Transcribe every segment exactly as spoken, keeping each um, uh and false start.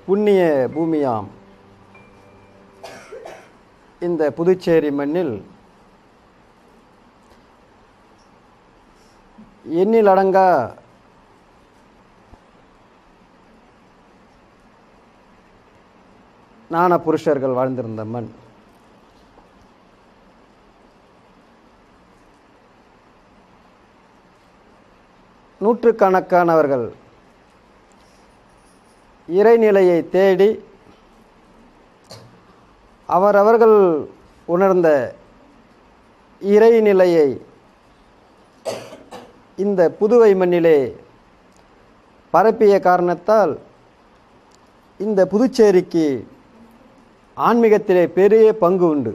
புண்ணிய பூமியாம் இந்த புதுச்சேரி மண்ணில் எண்ணிலடங்கா ஞான புருஷர்கள் வாழ்ந்திருந்த மண். நூற்றுக்கணக்கானவர்கள் இறைநிலையை தேடி அவரவர்கள் உணர்ந்த இறைநிலையை இந்த புதுவை மண்ணிலே பரப்பிய காரணத்தால் இந்த புதுச்சேரிக்கு ஆன்மீகத்திலே பெரிய பங்கு உண்டு.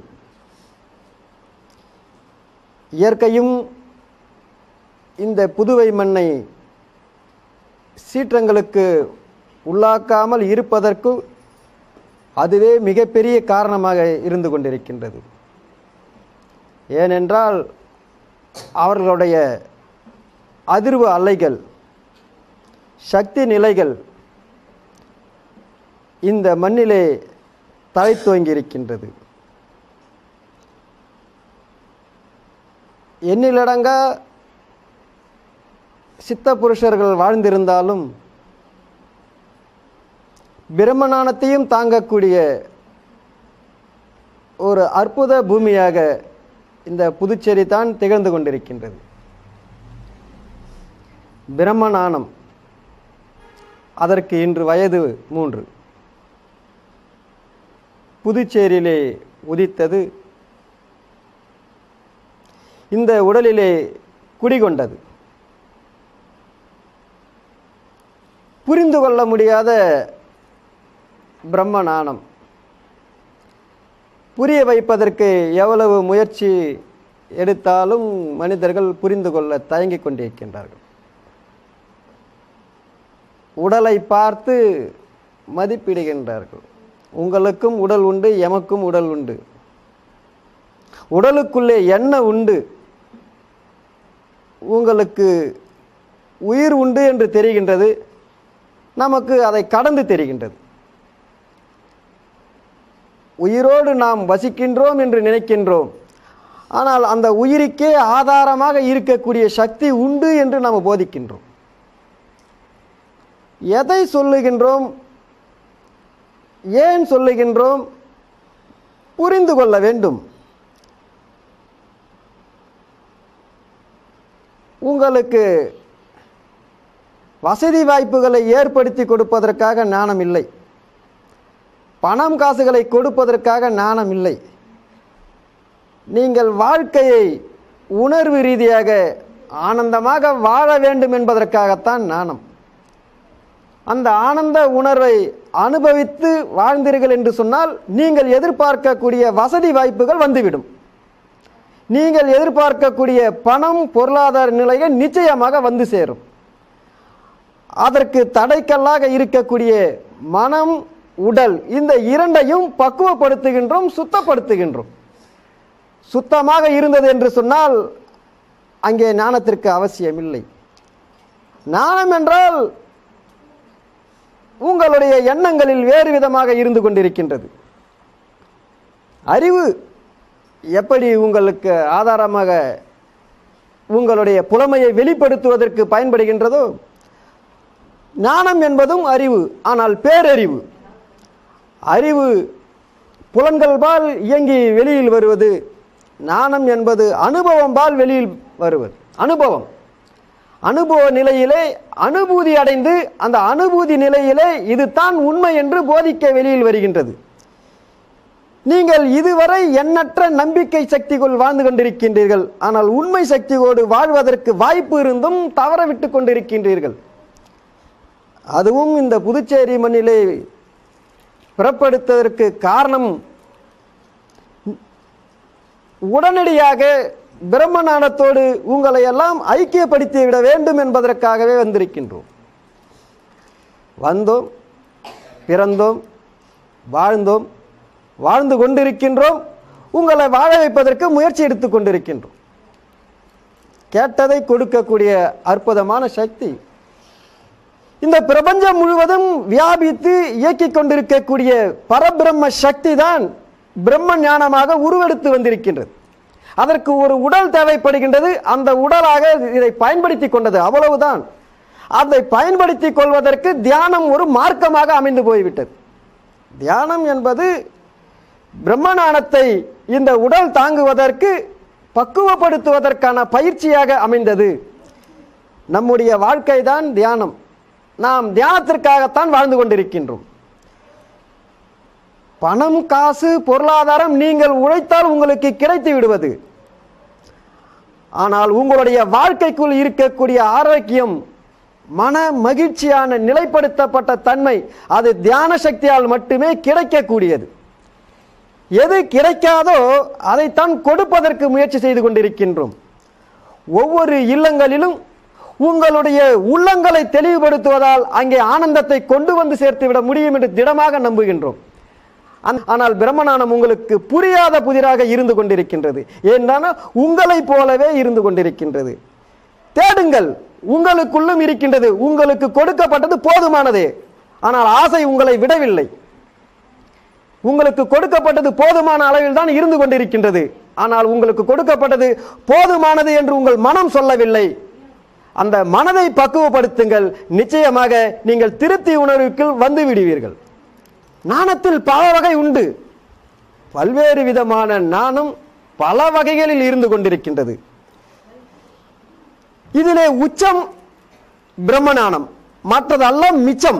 இயற்கையும் இந்த புதுவை மண்ணை சீற்றங்களுக்கு உள்ளாக்காமல் இருப்பதற்கு அதுவே மிகப்பெரிய காரணமாக இருந்து கொண்டிருக்கின்றது. ஏனென்றால் அவர்களுடைய அதிர்வு அலைகள், சக்தி நிலைகள் இந்த மண்ணிலே தலை துவங்கியிருக்கின்றது. எண்ணிலடங்கா சித்த புருஷர்கள் வாழ்ந்திருந்தாலும் பிரம்மஞானத்தையும் தாங்கக்கூடிய ஒரு அற்புத பூமியாக இந்த புதுச்சேரி தான் திகழ்ந்து கொண்டிருக்கின்றது. பிரம்மஞானம் அதற்கு இன்று வயது மூன்று. புதுச்சேரியிலே உதித்தது, இந்த உடலிலே குடிகொண்டது. புரிந்து கொள்ள முடியாத பிரம்மஞானம் புரிய வைப்பதற்கு எவ்வளவு முயற்சி எடுத்தாலும் மனிதர்கள் புரிந்து கொள்ள தயங்கிக் கொண்டிருக்கின்றார்கள். உடலை பார்த்து மதிப்பிடுகின்றார்கள். உங்களுக்கும் உடல் உண்டு, எமக்கும் உடல் உண்டு. உடலுக்குள்ளே என்ன உண்டு, உங்களுக்கு உயிர் உண்டு என்று தெரிகின்றது, நமக்கு அதை கடந்து தெரிகின்றது. உயிரோடு நாம் வசிக்கின்றோம் என்று நினைக்கின்றோம். ஆனால் அந்த உயிருக்கே ஆதாரமாக இருக்கக்கூடிய சக்தி உண்டு என்று நாம் போதிக்கின்றோம். எதை சொல்லுகின்றோம், ஏன் சொல்லுகின்றோம், புரிந்து கொள்ள வேண்டும். உங்களுக்கு வசதி வாய்ப்புகளை ஏற்படுத்தி கொடுப்பதற்காக ஞானம் இல்லை, பணம் காசுகளை கொடுப்பதற்காக ஞானம் இல்லை. நீங்கள் வாழ்க்கையை உணர்வு ரீதியாக ஆனந்தமாக வாழ வேண்டும் என்பதற்காகத்தான் ஞானம். அந்த ஆனந்த உணர்வை அனுபவித்து வாழ்ந்தீர்கள் என்று சொன்னால் நீங்கள் எதிர்பார்க்கக்கூடிய வசதி வாய்ப்புகள் வந்துவிடும். நீங்கள் எதிர்பார்க்கக்கூடிய பணம், பொருளாதார நிலைகள் நிச்சயமாக வந்து சேரும். அதற்கு தடைக்கல்லாக இருக்கக்கூடிய மனம், உடல், இந்த இரண்டையும் பக்குவப்படுத்துகின்றோம், சுத்தப்படுத்துகின்றோம். சுத்தமாக இருந்தது என்று சொன்னால் அங்கே ஞானத்திற்கு அவசியம் இல்லை. ஞானம் என்றால் உங்களுடைய எண்ணங்களில் வேறு விதமாக இருந்து கொண்டிருக்கின்றது. அறிவு எப்படி உங்களுக்கு ஆதாரமாக உங்களுடைய புலமையை வெளிப்படுத்துவதற்கு பயன்படுகின்றதோ, ஞானம் என்பதும் அறிவு, ஆனால் பேரறிவு. அறிவு புலன்கள்பால் இயங்கி வெளியில் வருவது, ஞானம் என்பது அனுபவம்பால் வெளியில் வருவது. அனுபவம் அனுபவ நிலையிலே அனுபூதி அடைந்து அந்த அனுபூதி நிலையிலே இதுதான் உண்மை என்று போதிக்க வெளியில் வருகின்றது. நீங்கள் இதுவரை எண்ணற்ற நம்பிக்கை சக்திக்குள் வாழ்ந்து கொண்டிருக்கின்றீர்கள். ஆனால் உண்மை சக்தியோடு வாழ்வதற்கு வாய்ப்பு இருந்தும் தவற விட்டு கொண்டிருக்கின்றீர்கள். அதுவும் இந்த புதுச்சேரி மண்ணிலே பிறப்படுத்ததற்கு காரணம் உடனடியாக பிரம்மஞானத்தோடு உங்களை எல்லாம் ஐக்கியப்படுத்தி விட வேண்டும் என்பதற்காகவே வந்திருக்கின்றோம். வந்தோம், பிறந்தோம், வாழ்ந்தோம், வாழ்ந்து கொண்டிருக்கின்றோம். உங்களை வாழ வைப்பதற்கு முயற்சி எடுத்துக் கொண்டிருக்கின்றோம். கேட்டதை கொடுக்கக்கூடிய அற்புதமான சக்தி இந்த பிரபஞ்சம் முழுவதும் வியாபித்து இயக்கிக் கொண்டிருக்கக்கூடிய பரபிரம்ம சக்தி தான் பிரம்ம ஞானமாக உருவெடுத்து வந்திருக்கின்றது. அதற்கு ஒரு உடல் தேவைப்படுகின்றது. அந்த உடலாக இதை பயன்படுத்தி கொண்டது, அவ்வளவுதான். அதை பயன்படுத்தி கொள்வதற்கு தியானம் ஒரு மார்க்கமாக அமைந்து போய்விட்டது. தியானம் என்பது பிரம்ம ஞானத்தை இந்த உடல் தாங்குவதற்கு பக்குவப்படுத்துவதற்கான பயிற்சியாக அமைந்தது. நம்முடைய வாழ்க்கை தான் தியானம். நாம் தியானத்திற்காகத்தான் வாழ்ந்து கொண்டிருக்கின்றோம். பணம், காசு, பொருளாதாரம் நீங்கள் உழைத்தால் உங்களுக்கு கிடைத்து விடுவது. ஆனால் உங்களுடைய வாழ்க்கைக்குள் இருக்கக்கூடிய ஆரோக்கியம், மன மகிழ்ச்சியான நிலைப்படுத்தப்பட்ட தன்மை, அது தியான சக்தியால் மட்டுமே கிடைக்கக்கூடியது. எது கிடைக்காதோ அதைத்தான் கொடுப்பதற்கு முயற்சி செய்து கொண்டிருக்கின்றோம். ஒவ்வொரு இல்லங்களிலும் உங்களுடைய உள்ளங்களை தெளிவுபடுத்துவதால் அங்கே ஆனந்தத்தை கொண்டு வந்து சேர்த்து விட முடியும் என்று திடமாக நம்புகின்றோம். ஆனால் பிரம்மஞானம் உங்களுக்கு புரியாத புதிராக இருந்து கொண்டிருக்கின்றது. ஏன்னா உங்களை போலவே இருந்து கொண்டிருக்கின்றது. தேடுங்கள், உங்களுக்குள்ளும் இருக்கின்றது. உங்களுக்கு கொடுக்கப்பட்டது போதுமானதே. ஆனால் ஆசை உங்களை விடவில்லை. உங்களுக்கு கொடுக்கப்பட்டது போதுமான அளவில் தான் இருந்து கொண்டிருக்கின்றது. ஆனால் உங்களுக்கு கொடுக்கப்பட்டது போதுமானது என்று உங்கள் மனம் சொல்லவில்லை. அந்த மனதை பக்குவப்படுத்துங்கள். நிச்சயமாக நீங்கள் திருப்தி உணர்வுக்கு வந்து விடுவீர்கள். ஞானத்தில் பல வகை உண்டு. பல்வேறு விதமான ஞானம் பல வகைகளில் இருந்து கொண்டிருக்கின்றது. இதிலே உச்சம் பிரம்ம ஞானம், மற்றதல்ல மிச்சம்.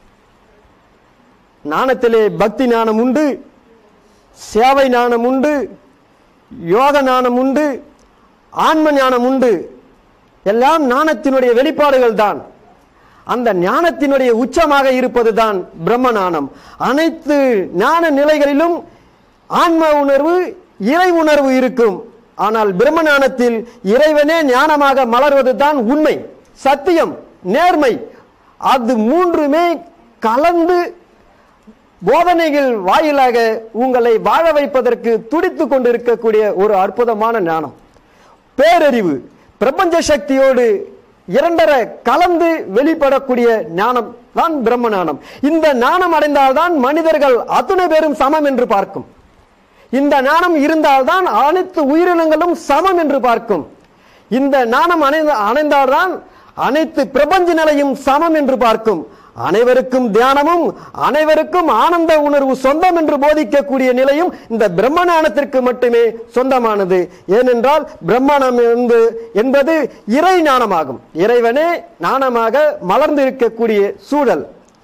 ஞானத்திலே பக்தி ஞானம் உண்டு, சேவை ஞானம் உண்டு, யோக ஞானம் உண்டு, ஆன்ம ஞானம் உண்டு. எல்லாம் ஞானத்தினுடைய வெளிப்பாடுகள் தான். அந்த ஞானத்தினுடைய உச்சமாக இருப்பது தான் பிரம்ம ஞானம். அனைத்து ஞான நிலைகளிலும் ஆன்ம உணர்வு, இறை உணர்வு இருக்கும். ஆனால் பிரம்ம ஞானத்தில் இறைவனே ஞானமாக மலர்வது தான் உண்மை, சத்தியம், நேர்மை. அது மூன்றுமே கலந்து போதனைகள் வாயிலாக உங்களை வாழ வைப்பதற்கு துடித்து கொண்டிருக்கக்கூடிய ஒரு அற்புதமான ஞானம். பேரறிவு பிரபஞ்ச சக்தியோடு இரண்டரை கலந்து வெளிப்படக்கூடிய ஞானம் தான் பிரம்ம ஞானம். இந்த ஞானம் அடைந்தால்தான் மனிதர்கள் அத்துணை பேரும் சமம் என்று பார்க்கும். இந்த ஞானம் இருந்தால்தான் அனைத்து உயிரினங்களும் சமம் என்று பார்க்கும். இந்த ஞானம் அடைந்த அடைந்தால்தான் அனைத்து பிரபஞ்ச நிலையும் சமம் என்று பார்க்கும். அனைவருக்கும் தியானமும் அனைவருக்கும் ஆனந்த உணர்வு சொந்தம் என்று போதிக்கக்கூடிய நிலையும் இந்த பிரம்ம ஞானத்திற்கு மட்டுமே சொந்தமானது. ஏனென்றால் பிரம்மஞானம் என்பது இறை ஞானமாகும். இறைவனே ஞானமாக மலர்ந்திருக்கக்கூடிய சூழல்.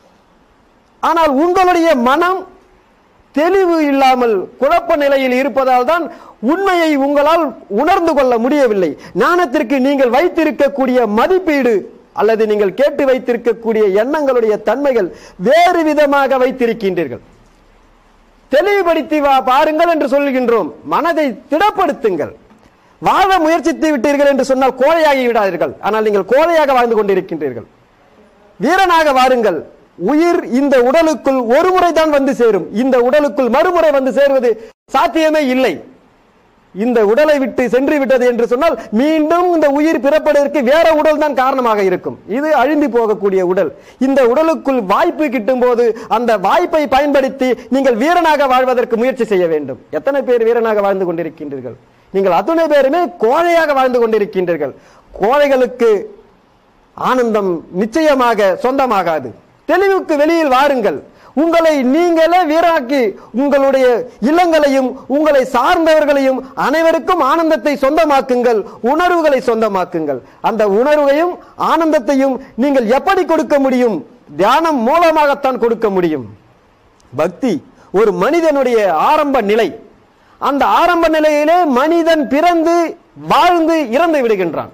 ஆனால் உங்களுடைய மனம் தெளிவு இல்லாமல் குழப்ப நிலையில் இருப்பதால் தான் உண்மையை உங்களால் உணர்ந்து கொள்ள முடியவில்லை. ஞானத்திற்கு நீங்கள் வைத்திருக்கக்கூடிய மதிப்பீடு அல்லது நீங்கள் கேட்டு வைத்திருக்கக்கூடிய எண்ணங்களுடைய தன்மைகள் வேறு விதமாக வைத்திருக்கின்றீர்கள். தெளிவுபடுத்தி பாருங்கள் என்று சொல்கின்றோம். மனதை திடப்படுத்துங்கள். வாழ முயற்சித்து விட்டீர்கள் என்று சொன்னால் கோழையாகி விடாதீர்கள். ஆனால் நீங்கள் கோழையாக வாழ்ந்து கொண்டிருக்கின்றீர்கள். வீரனாக வாருங்கள். உயிர் இந்த உடலுக்குள் ஒரு முறை தான் வந்து சேரும். இந்த உடலுக்குள் மறுமுறை வந்து சேருவது சாத்தியமே இல்லை. இந்த உடலை விட்டு சென்று விட்டது என்று சொன்னால் மீண்டும் இந்த உயிர் பிறப்பதற்கு வேற உடல் தான் காரணமாக இருக்கும். இது அழிந்து போகக்கூடிய உடல். இந்த உடலுக்குள் வாய்ப்பு கிட்டும் போது அந்த வாய்ப்பை பயன்படுத்தி நீங்கள் வீரனாக வாழ்வதற்கு முயற்சி செய்ய வேண்டும். எத்தனை பேர் வீரனாக வாழ்ந்து கொண்டிருக்கின்றீர்கள்? நீங்கள் அத்தனை பேருமே கோழையாக வாழ்ந்து கொண்டிருக்கின்றீர்கள். கோழைகளுக்கு ஆனந்தம் நிச்சயமாக சொந்தமாகாது. தெளிவுக்கு வெளியில் வாருங்கள். உங்களை நீங்களே வீராக்கி உங்களுடைய இல்லங்களையும் உங்களை சார்ந்தவர்களையும் அனைவருக்கும் ஆனந்தத்தை சொந்தமாக்குங்கள். உணர்வுகளை சொந்தமாக்குங்கள். அந்த உணர்வையும் ஆனந்தத்தையும் நீங்கள் எப்படி கொடுக்க முடியும்? தியானம் மூலமாகத்தான் கொடுக்க முடியும். பக்தி ஒரு மனிதனுடைய ஆரம்ப நிலை. அந்த ஆரம்ப நிலையிலே மனிதன் பிறந்து வாழ்ந்து இறந்து விடுகின்றான்.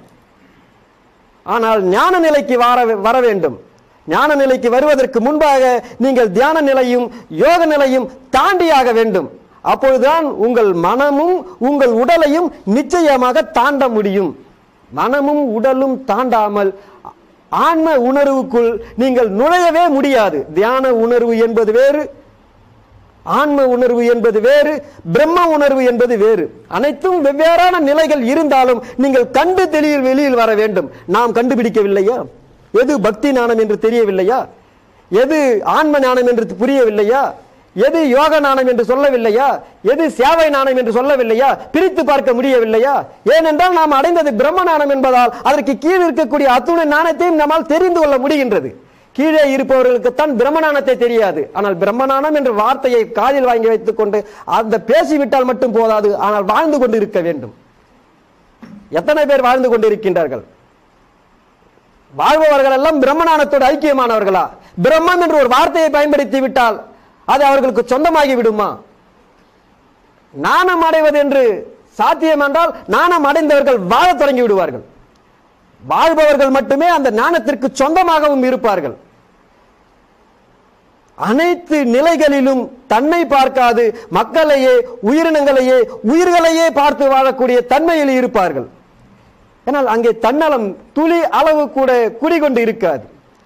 ஆனால் ஞான நிலைக்கு வர வேண்டும். ஞான நிலைக்கு வருவதற்கு முன்பாக நீங்கள் தியான நிலையும் யோக நிலையும் தாண்டியாக வேண்டும். அப்பொழுதுதான் உங்கள் மனமும் உங்கள் உடலையும் நிச்சயமாக தாண்ட முடியும். மனமும் உடலும் தாண்டாமல் ஆன்ம உணர்வுக்குள் நீங்கள் நுழையவே முடியாது. தியான உணர்வு என்பது வேறு, ஆன்ம உணர்வு என்பது வேறு, பிரம்ம உணர்வு என்பது வேறு. அனைத்தும் வெவ்வேறான நிலைகள் இருந்தாலும் நீங்கள் கண்டு தெளிவில் வெளியில் வர வேண்டும். நாம் கண்டுபிடிக்கவில்லையா? எது பக்தி ஞானம் என்று தெரியவில்லையா? எது ஆன்ம ஞானம் என்று புரியவில்லையா? எது யோக ஞானம் என்று சொல்லவில்லையா? எது சேவை ஞானம் என்று சொல்லவில்லையா? பிரித்து பார்க்க முடியவில்லையா? ஏனென்றால் நாம் அடைந்தது பிரம்ம ஞானம் என்பதால் அதற்கு கீழ் இருக்கக்கூடிய அத்துணை ஞானத்தையும் நம்மால் தெரிந்து கொள்ள முடிகின்றது. கீழே இருப்பவர்களுக்குத்தான் பிரம்மஞானத்தை தெரியாது. ஆனால் பிரம்மஞானம் என்ற வார்த்தையை காதில் வாங்கி வைத்துக் கொண்டு அந்த பேசிவிட்டால் மட்டும் போதாது, ஆனால் வாழ்ந்து கொண்டு இருக்க வேண்டும். எத்தனை பேர் வாழ்ந்து கொண்டிருக்கின்றார்கள்? வாழ்பவர்கள் எல்லாம் பிரம்மஞானத்தோடு ஐக்கியமானவர்களா? பிரம்மம் என்று ஒரு வார்த்தையை பயன்படுத்தி விட்டால் அது அவர்களுக்கு சொந்தமாகி விடுமா? நாணம் அடைவது என்று சாத்தியம் என்றால் நாணம் அடைந்தவர்கள் வாழ தொடங்கி விடுவார்கள். வாழ்பவர்கள் மட்டுமே அந்த ஞானத்திற்கு சொந்தமாகவும் இருப்பார்கள். அனைத்து நிலைகளிலும் தன்னை பார்க்காது மக்களையே, உயிரினங்களையே, உயிர்களையே பார்த்து வாழக்கூடிய தன்மையில் இருப்பார்கள். ஆனால் அங்கே தன்னலம் துளி அளவு கூட குடிகொண்டு இருக்காது.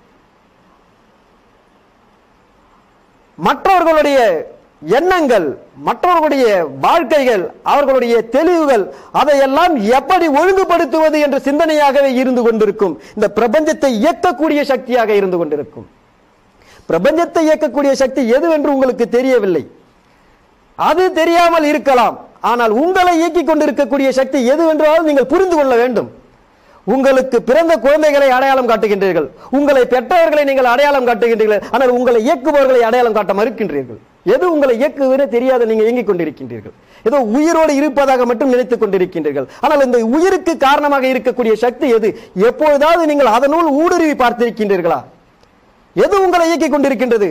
மற்றவர்களுடைய எண்ணங்கள், மற்றவர்களுடைய வாழ்க்கைகள், அவர்களுடைய தெளிவுகள், அதையெல்லாம் எப்படி ஒழுங்குபடுத்துவது என்ற சிந்தனையாகவே இருந்து கொண்டிருக்கும். இந்த பிரபஞ்சத்தை இயக்கக்கூடிய சக்தியாக இருந்து கொண்டிருக்கும். பிரபஞ்சத்தை இயக்கக்கூடிய சக்தி எதுவென்று உங்களுக்கு தெரியவில்லை, அது தெரியாமல் இருக்கலாம். ஆனால் உங்களை இயக்கிக் கொண்டிருக்கக்கூடிய சக்தி எதுவென்றாலும் நீங்கள் புரிந்து கொள்ள வேண்டும். உங்களுக்கு பிறந்த குழந்தைகளை அடையாளம் காட்டுகின்றீர்கள், உங்களை பெற்றவர்களை நீங்கள் அடையாளம் காட்டுகின்றீர்கள். ஆனால் உங்களை இயக்குபவர்களை அடையாளம் காட்ட மறுக்கின்றீர்கள். எது உங்களை இயக்குவதே தெரியாத நீங்கள் இயங்கிக் கொண்டிருக்கின்றீர்கள். ஏதோ உயிரோடு இருப்பதாக மட்டும் நினைத்துக் கொண்டிருக்கின்றீர்கள். ஆனால் இந்த உயிருக்கு காரணமாக இருக்கக்கூடிய சக்தி எது? எப்பொழுதாவது நீங்கள் அதனுள் ஊடுருவி பார்த்திருக்கின்றீர்களா? எது உங்களை இயக்கிக் கொண்டிருக்கின்றது?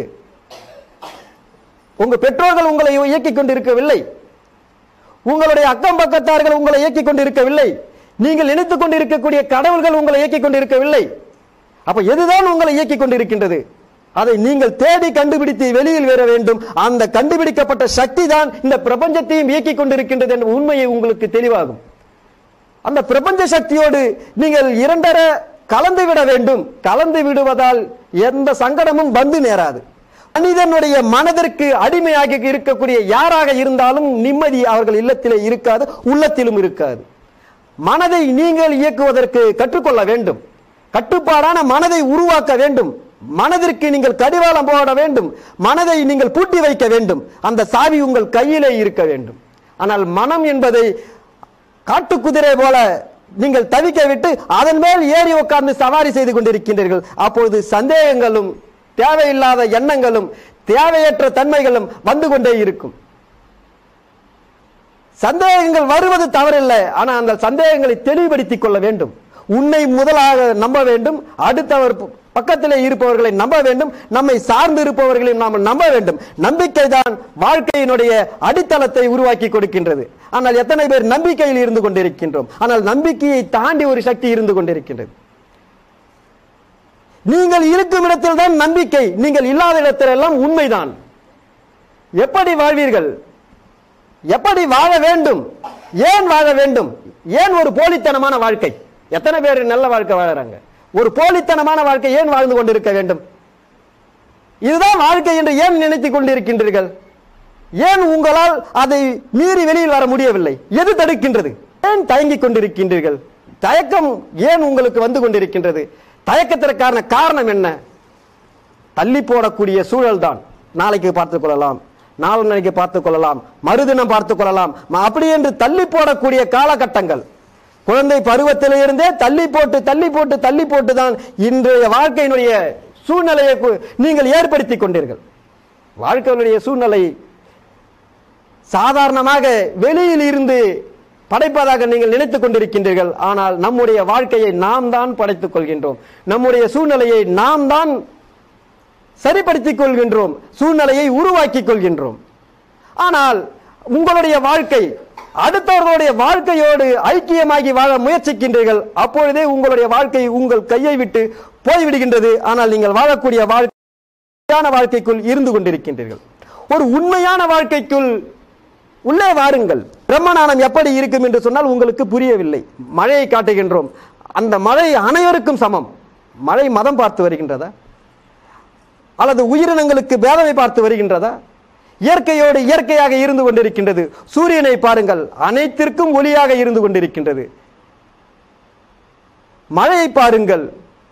உங்க பெற்றோர்கள் உங்களை இயக்கிக் கொண்டிருக்கவில்லை, உங்களுடைய அக்கம் பக்கத்தார்கள் உங்களை இயக்கிக் கொண்டிருக்கவில்லை, நீங்கள் நினைத்துக் கொண்டிருக்கக்கூடிய கடவுள்கள் உங்களை இயக்கிக் கொண்டிருக்கவில்லை. அப்ப எதுதான் உங்களை இயக்கிக் கொண்டிருக்கின்றது? அதை நீங்கள் தேடி கண்டுபிடித்து வெளியில் வர வேண்டும். அந்த கண்டுபிடிக்கப்பட்ட சக்தி தான் இந்த பிரபஞ்சத்தையும் இயக்கிக் கொண்டிருக்கின்றது என்ற உண்மையை உங்களுக்கு தெளிவாகும். அந்த பிரபஞ்ச சக்தியோடு நீங்கள் இரண்டர கலந்து விட வேண்டும். கலந்து விடுவதால் எந்த சங்கடமும் வந்து நேராது. மனிதனுடைய மனதிற்கு அடிமையாக இருக்கக்கூடிய யாராக இருந்தாலும் நிம்மதி அவர்கள் இல்லத்திலே இருக்காது, உள்ளத்திலும் இருக்காது. மனதை நீங்கள் இயக்குவதற்கு கற்றுக்கொள்ள வேண்டும். கட்டுப்பாடான மனதை உருவாக்க வேண்டும். மனதிற்கு நீங்கள் கடிவாளம் போட வேண்டும். மனதை நீங்கள் பூட்டி வைக்க வேண்டும். அந்த சாவி உங்கள் கையிலே இருக்க வேண்டும். ஆனால் மனம் என்பதை காட்டுக்குதிரை போல நீங்கள் தவிக்க விட்டு அதன் மேல் ஏறி உட்கார்ந்து சவாரி செய்து கொண்டிருக்கின்றீர்கள். அப்பொழுது சந்தேகங்களும் தேவையில்லாத எண்ணங்களும் தேவையற்ற தன்மைகளும் வந்து கொண்டே இருக்கும். சந்தேகங்கள் வருவது தவறில்லை, ஆனால் அந்த சந்தேகங்களை தெளிவுபடுத்திக் கொள்ள வேண்டும். உன்னை முதலாக நம்ப வேண்டும், அடுத்தவர் பக்கத்திலே இருப்பவர்களை நம்ப வேண்டும், நம்மை சார்ந்து இருப்பவர்களையும் நாம் நம்ப வேண்டும். நம்பிக்கை தான் வாழ்க்கையினுடைய அடித்தளத்தை உருவாக்கி கொடுக்கின்றது. ஆனால் எத்தனை பேர் நம்பிக்கையில் இருந்து கொண்டிருக்கின்றோம்? ஆனால் நம்பிக்கையை தாண்டி ஒரு சக்தி இருந்து கொண்டிருக்கின்றது. நீங்கள் இருக்கும் இடத்தில் தான் நம்பிக்கை, நீங்கள் இல்லாத இடத்திலெல்லாம் உண்மைதான். எப்படி வாழ்வீர்கள்? எப்படி வாழ வேண்டும்? ஏன் வாழ வேண்டும்? ஏன் ஒரு போலித்தனமான வாழ்க்கை? எத்தனை பேர் நல்ல வாழ்க்கை வாழறாங்க? ஒரு போலித்தனமான வாழ்க்கை ஏன் வாழ்ந்து கொண்டிருக்க வேண்டும்? இதுதான் வாழ்க்கை என்று ஏன் நினைத்துக் கொண்டிருக்கின்றீர்கள்? ஏன் உங்களால் அதை மீறி வெளியில் வர முடியவில்லை? எது தடுக்கின்றது? ஏன் தயங்கிக் கொண்டிருக்கின்றீர்கள்? தயக்கம் ஏன் உங்களுக்கு வந்து கொண்டிருக்கின்றது? தயக்கத்திற்கான காரணம் என்ன? தள்ளி போடக்கூடிய சூழல் தான். நாளைக்கு பார்த்துக் கொள்ளலாம், நாளைக்கு பார்த்துக் கொள்ளலாம், மறுதினம் பார்த்துக் கொள்ளலாம், அப்படி என்று தள்ளி போடக்கூடிய காலகட்டங்கள். குழந்தை பருவத்திலிருந்தே தள்ளி போட்டு தள்ளி போட்டு தள்ளி போட்டு தான் இன்றைய வாழ்க்கையினுடைய சூழ்நிலையை நீங்கள் ஏற்படுத்திக் கொண்டீர்கள். வாழ்க்கையினுடைய சூழ்நிலை சாதாரணமாக வெளியில் இருந்து படைப்பதாக நீங்கள் நினைத்துக் கொண்டிருக்கின்றீர்கள். ஆனால் நம்முடைய வாழ்க்கையை நாம் தான் படைத்துக் கொள்கின்றோம். நம்முடைய சூழ்நிலையை நாம் தான் சரிப்படுத்திக் கொள்கின்றோம், சூழ்நிலையை உருவாக்கிக் கொள்கின்றோம். ஆனால் உங்களுடைய வாழ்க்கை அடுத்தவர்களுடைய வாழ்க்கையோடு ஐக்கியமாகி வாழ முயற்சிக்கின்றீர்கள். அப்பொழுதே உங்களுடைய வாழ்க்கை உங்கள் கையை விட்டு போய்விடுகின்றது. ஆனால் நீங்கள் வாழக்கூடிய வாழ்க்கையான வாழ்க்கைக்குள் இருந்து கொண்டிருக்கின்றீர்கள். ஒரு உண்மையான வாழ்க்கைக்குள் உள்ளே வாருங்கள். பிரம்மஞானம் எப்படி இருக்கும் என்று சொன்னால் உங்களுக்கு புரியவில்லை. மழையை காட்டுகின்றோம், அந்த மழை அனைவருக்கும் சமம். மழை மதம் பார்த்து வருகின்றதா? அல்லது உயிரினங்களுக்கு பேதமை பார்த்து வருகின்றதா? இயற்கையோடு இயற்கையாக இருந்து கொண்டிருக்கின்றது. சூரியனை பாருங்கள், அனைத்திற்கும் ஒளியாக இருந்து கொண்டிருக்கின்றது. மழையை பாருங்கள்,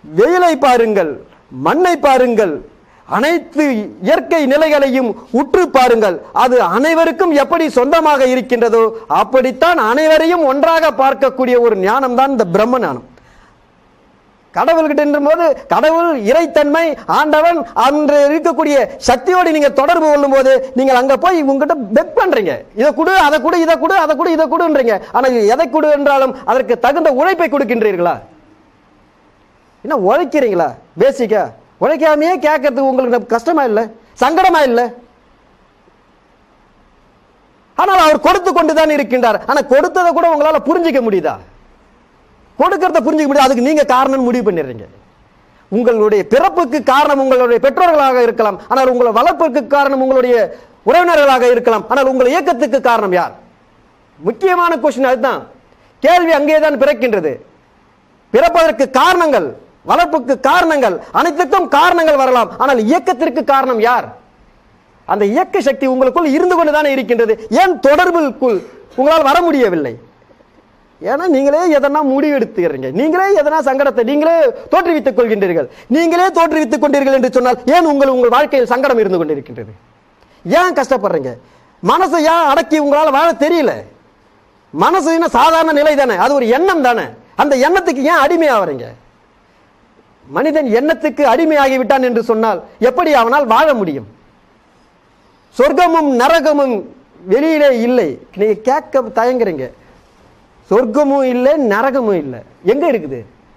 வெயிலை பாருங்கள், மண்ணை பாருங்கள், அனைத்து இயற்கை நிலைகளையும் உற்று பாருங்கள். அது அனைவருக்கும் எப்படி சொந்தமாக இருக்கின்றதோ அப்படித்தான் அனைவரையும் ஒன்றாக பார்க்கக்கூடிய ஒரு ஞானம் தான் இந்த பிரம்ம ஞானம். கடவுள்கிட்ட போது கடவுள் இறைத்தன்மை ஆண்டவன் அன்று இருக்கக்கூடிய சக்தியோடு நீங்க தொடர்பு கொள்ளும் போது நீங்கள் அங்க போய் உங்ககிட்ட பெக் பண்றீங்க, இதை கொடு அதை கொடு இதை கொடு அதை கொடு இதை கொடுன்றீங்க. ஆனா எதை கொடு என்றாலும் அதற்கு தகுந்த உழைப்பை கொடுக்கின்றீர்களா? என்ன உழைக்கிறீங்களா? பேசிக்கா உழைக்காமையே கேட்கறதுக்கு உங்களுக்கு கஷ்டமா இல்லை, சங்கடமா இல்லை? ஆனால் அவர் கொடுத்து கொண்டுதான் இருக்கின்றார். ஆனா கொடுத்ததை கூட உங்களால புரிஞ்சிக்க முடியுதா? கொடுக்கறத புரிஞ்சிக்க முடியாது. அதுக்கு நீங்க காரணம் முடிவு பண்ணிடுறீங்க. உங்களுடைய பிறப்புக்கு காரணம் உங்களுடைய பெற்றோர்களாக இருக்கலாம், ஆனால் உங்களை வளர்ப்புக்கு காரணம் உங்களுடைய உறவினர்களாக இருக்கலாம். ஆனால் உங்கள் இயக்கத்துக்கு காரணம் யார்? முக்கியமான கொஸ்டின் அதுதான். கேள்வி அங்கேதான் பிறக்கின்றது. பிறப்பதற்கு காரணங்கள், வளர்ப்புக்கு காரணங்கள், அனைத்துக்கும் காரணங்கள் வரலாம். ஆனால் இயக்கத்திற்கு காரணம் யார்? அந்த இயக்க சக்தி உங்களுக்குள் இருந்து கொண்டுதானே இருக்கின்றது. ஏன் தொடர்புக்குள் உங்களால் வர முடியவில்லை? ஏன்னா நீங்களே எதனா முடிவு எடுத்துக்கிறீங்க, நீங்களே எதனா சங்கடத்தை நீங்களே தோற்றுவித்துக் கொள்கின்றீர்கள். நீங்களே தோற்றுவித்துக் கொண்டீர்கள் என்று சொன்னால் ஏன் உங்கள் உங்கள் வாழ்க்கையில் சங்கடம் இருந்து கொண்டிருக்கின்றது? ஏன் கஷ்டப்படுறீங்க? மனசை ஏன் அடக்கி உங்களால் வாழ தெரியல? மனசு சாதாரண நிலை தானே, அது ஒரு எண்ணம் தானே. அந்த எண்ணத்துக்கு ஏன் அடிமையாகிறீங்க? மனிதன் எண்ணத்துக்கு அடிமையாகிவிட்டான் என்று சொன்னால் எப்படி அவனால் வாழ முடியும்? சொர்க்கமும் நரகமும் வெளியிலே இல்லை. நீங்க கேட்க தயங்குறீங்க. சொர்க்கமும் இல்லை, நரகமும் இல்லை. எங்க இருக்குது?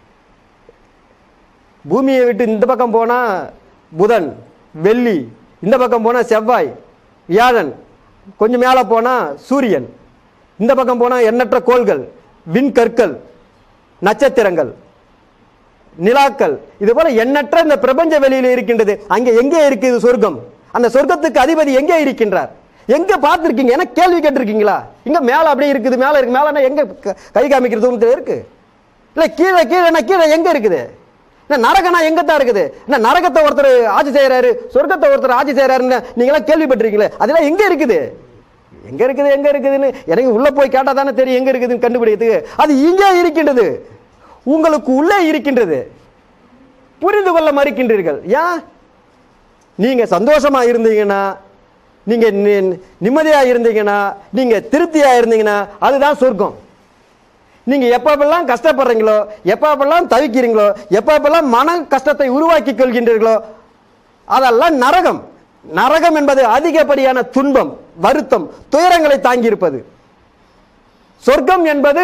பூமியை விட்டு இந்த பக்கம் போனா புதன், வெள்ளி, இந்த பக்கம் போனா செவ்வாய், வியாழன், கொஞ்சம் மேல போனா சூரியன், இந்த பக்கம் போனா எண்ணற்ற கோள்கள், விண்கற்கள், நட்சத்திரங்கள், நிலாக்கள், இது போல எண்ணற்ற இந்த பிரபஞ்ச வெளியில இருக்கின்றது. அங்கே எங்கே இருக்குது சொர்க்கம்? அந்த சொர்க்கத்துக்கு அதிபதி எங்கே இருக்கின்றார்? எங்க பார்த்திருக்கீங்க? என்ன கேள்வி கேட்டிருக்கீங்களா? இங்க மேல அப்படியே இருக்குது, மேல இருக்கு. மேல எங்க கை காமிக்கிறது இருக்கு? இல்ல கீழே கீழே கீழே எங்க இருக்குது? நரகனா எங்க தான் இருக்குது? என்ன நரகத்தை ஒருத்தர் ஆட்சி செய்யறாரு, சொர்க்கத்தை ஒருத்தர் ஆட்சி செய்யறாருன்னு நீங்க எல்லாம் கேள்விப்பட்டிருக்கீங்களே? அதெல்லாம் எங்க இருக்குது? எங்க இருக்குது எங்க இருக்குதுன்னு எனக்கு உள்ள போய் கேட்டா தானே தெரியும் எங்க இருக்குதுன்னு கண்டுபிடிக்கிறதுக்கு. அது இங்கே இருக்கின்றது, உங்களுக்கு உள்ளே இருக்கின்றது. புரிந்து கொள்ள மறுக்கின்றீர்கள். ஏன்? நீங்க சந்தோஷமா இருந்தீங்கன்னா, நீங்க நிம்மதியா இருந்தீங்கன்னா, நீங்க திருப்தியா இருந்தீங்கன்னா அதுதான் சொர்க்கம். நீங்க எப்பப்பெல்லாம் கஷ்டப்படுறீங்களோ, எப்பப்பெல்லாம் தவிக்கிறீங்களோ, எப்பப்பெல்லாம் மன கஷ்டத்தை உருவாக்கி கொள்கின்றீர்களோ அதெல்லாம் நரகம். நரகம் என்பது அதிகப்படியான துன்பம், வருத்தம், துயரங்களை தாங்கி இருப்பது. சொர்க்கம் என்பது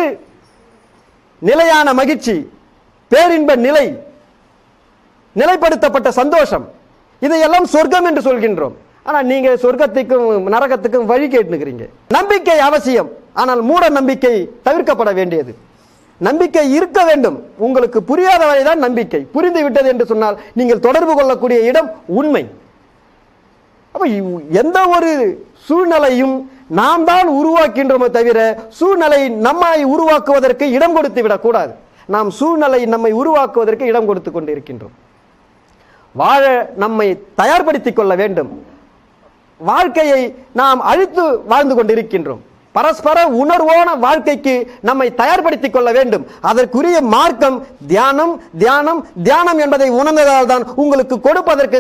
நிலையான மகிழ்ச்சி, பேரின்ப நிலை, நிலைப்படுத்தப்பட்ட சந்தோஷம். இதையெல்லாம் சொர்க்கம் என்று சொல்கின்றோம். ஆனா நீங்க சொர்க்கத்துக்கும் நரகத்துக்கும் வழி கேட்டுக்கிறீங்க. நம்பிக்கை அவசியம், ஆனால் மூட நம்பிக்கை தவிர்க்கப்பட வேண்டியது. நம்பிக்கை இருக்க வேண்டும். உங்களுக்கு புரியாத வரைதான் நம்பிக்கை. புரிந்து விட்டது என்று சொன்னால் நீங்கள் தொடர்பு கொள்ளக்கூடிய இடம் உண்மை. அப்ப எந்த ஒரு சூழ்நிலையும் நாம் தான் உருவாக்கின்றோமே தவிர சூழ்நிலை நம்மை உருவாக்குவதற்கு இடம் கொடுத்து விடக்கூடாது. நாம் சூழ்நிலை நம்மை உருவாக்குவதற்கு இடம் கொடுத்து கொண்டிருக்கின்றோம். வாழ நம்மை தயார்படுத்திக் கொள்ள வேண்டும். வாழ்க்கையை நாம் அழித்து வாழ்ந்து கொண்டிருக்கின்றோம். பரஸ்பர உணர்வோன வாழ்க்கைக்கு நம்மை தயார்படுத்திக் கொள்ள வேண்டும். அதற்குரிய மார்க்கம் தியானம், தியானம், தியானம் என்பதை உணர்ந்ததால் தான் உங்களுக்கு கொடுப்பதற்கு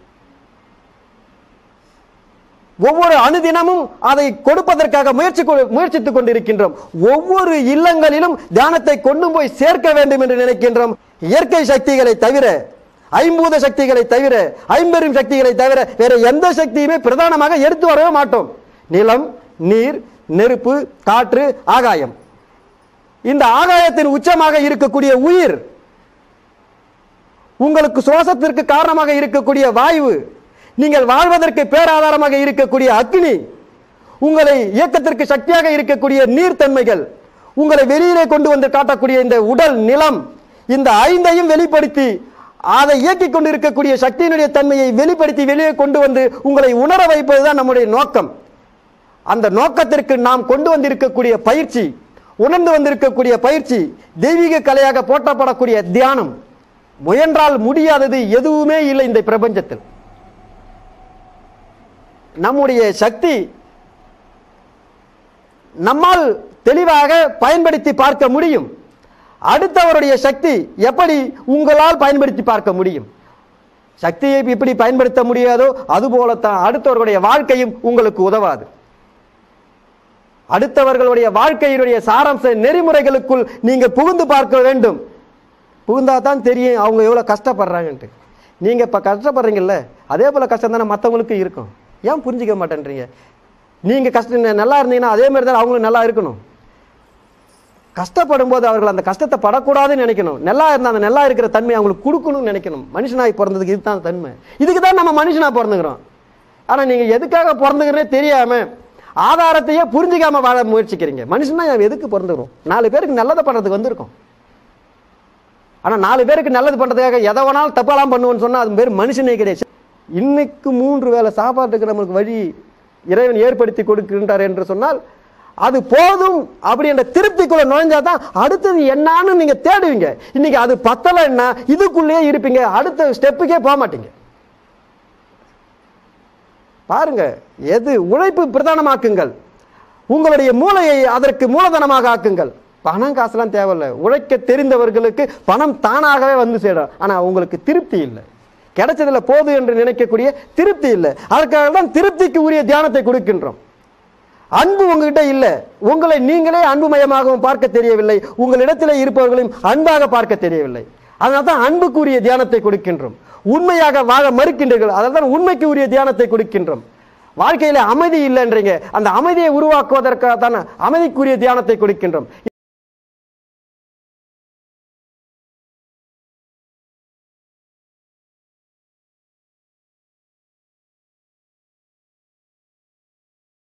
ஒவ்வொரு அணுதினமும் அதை கொடுப்பதற்காக முயற்சி முயற்சித்துக் கொண்டிருக்கின்றோம். ஒவ்வொரு இல்லங்களிலும் தியானத்தை கொண்டு போய் சேர்க்க வேண்டும் என்று நினைக்கின்றோம். இயற்கை சக்திகளை தவிர, ஐம்பூத சக்திகளை தவிர, ஐம்பெரும் சக்திகளை தவிர வேற எந்த சக்தியுமே பிரதானமாக எடுத்து வரவே மாட்டோம். நிலம், நீர், நெருப்பு, காற்று, ஆகாயம். இந்த ஆகாயத்தின் உச்சமாக இருக்கக்கூடிய உயிர், உங்களுக்கு சுவாசத்திற்கு காரணமாக இருக்கக்கூடிய வாயு, நீங்கள் வாழ்வதற்கு பேராதாரமாக இருக்கக்கூடிய அக்னி, உங்களை இயக்கத்திற்கு சக்தியாக இருக்கக்கூடிய நீர்த்தன்மைகள், உங்களை வெளியிலே கொண்டு வந்து காட்டக்கூடிய இந்த உடல் நிலம், இந்த ஐந்தையும் வெளிப்படுத்தி அதை இயக்கிக் கொண்டு இருக்கக்கூடிய சக்தியினுடைய தன்மையை வெளிப்படுத்தி வெளியே கொண்டு வந்து உங்களை உணர வைப்பதுதான் நம்முடைய நோக்கம். அந்த நோக்கத்திற்கு நாம் கொண்டு வந்திருக்கக்கூடிய பயிற்சி, உணர்ந்து வந்திருக்கக்கூடிய பயிற்சி தெய்வீக கலையாக போற்றப்படக்கூடிய தியானம். முயன்றால் முடியாதது எதுவுமே இல்லை இந்த பிரபஞ்சத்தில். நம்முடைய சக்தி நம்மால் தெளிவாக பயன்படுத்தி பார்க்க முடியும். அடுத்தவருடைய சக்தி எப்படி உங்களால் பயன்படுத்தி பார்க்க முடியும்? சக்தியை இப்படி பயன்படுத்த முடியாதோ அதுபோலத்தான் அடுத்தவர்களுடைய வாழ்க்கையும் உங்களுக்கு உதவாது. அடுத்தவர்களுடைய வாழ்க்கையினுடைய சாராம்ச நெறிமுறைகளுக்குள் நீங்க புகுந்து பார்க்க வேண்டும். புகுந்தா தான் தெரியும் அவங்க எவ்வளவு கஷ்டப்படுறாங்கன்ட்டு. நீங்க இப்ப கஷ்டப்படுறீங்கல்ல, அதே போல கஷ்டம் தானே மற்றவங்களுக்கு இருக்கும். ஏன் புரிஞ்சிக்க மாட்டேன்றீங்க? நீங்க கஷ்டம் நல்லா இருந்தீங்கன்னா அதே மாதிரி தான் அவங்களும் நல்லா இருக்கணும். கஷ்டப்படும் போது அவர்கள் அந்த கஷ்டத்தை படக்கூடாதுன்னு நினைக்கணும். நல்லா இருந்தா அந்த நல்லா இருக்கிற தன்மை அவங்களுக்கு கொடுக்கணும்னு நினைக்கணும். மனுஷனாய் பிறந்ததுக்கு இதுதான் தன்மை. இதுக்கு தான் நம்ம மனுஷனா பிறந்துக்கிறோம். ஆனா நீங்க எதுக்காக பிறந்துக்கிறே தெரியாம ஆதாரத்தையே புரிஞ்சிக்காம வாழ முயற்சிக்கிறீங்க. மனுஷனா எதுக்கு பிறந்துக்கிறோம்? நாலு பேருக்கு நல்லதை பண்றதுக்கு வந்திருக்கோம். ஆனா நாலு பேருக்கு நல்லது பண்றதுக்காக எதை வேணாலும் தப்பாலாம் பண்ணுவோன்னு சொன்னா அது பேர் மனுஷனே கிடையாது. இன்னைக்கு மூன்று வேளை சாப்பாட்டுக்கு நம்மளுக்கு வழி இறைவன் ஏற்படுத்தி கொடுக்கின்றார் என்று சொன்னால் அது போதும் அப்படி என்ற திருப்திக்குள்ள நுழைஞ்சாதான் அடுத்தது என்னான்னு நீங்க தேடுவீங்க. இன்னைக்கு அது பத்தலைன்னா இதுக்குள்ளேயே இருப்பீங்க, அடுத்த ஸ்டெப்புக்கே போக மாட்டீங்க. பாருங்க, எது உழைப்பு பிரதானமாக்குங்கள், உங்களுடைய மூளையை அதற்கு மூலதனமாக ஆக்குங்கள். பணம் காசுலாம் தேவையில்லை. உழைக்க தெரிந்தவர்களுக்கு பணம் தானாகவே வந்து சேரும். ஆனா உங்களுக்கு திருப்தி இல்லை, கிடைச்சதுல போது என்று நினைக்கக்கூடிய திருப்தி இல்லை. அதற்காக தான் திருப்திக்கு உரிய தியானத்தை கொடுக்கின்றோம். அன்பு உங்ககிட்ட இல்ல, உங்களை நீங்களே அன்புமயமாகவும் பார்க்க தெரியவில்லை, உங்களிடத்திலே இருப்பவர்களையும் அன்பாக பார்க்க தெரியவில்லை. அதனால்தான் அன்புக்குரிய தியானத்தை கொடுக்கின்றோம். உண்மையாக வாழ மறுக்கின்றீர்கள், அதனால்தான் உண்மைக்கு உரிய தியானத்தை கொடுக்கின்றோம். வாழ்க்கையில அமைதி இல்லைன்றீங்க, அந்த அமைதியை உருவாக்குவதற்காக தான் அமைதிக்குரிய தியானத்தை கொடுக்கின்றோம்.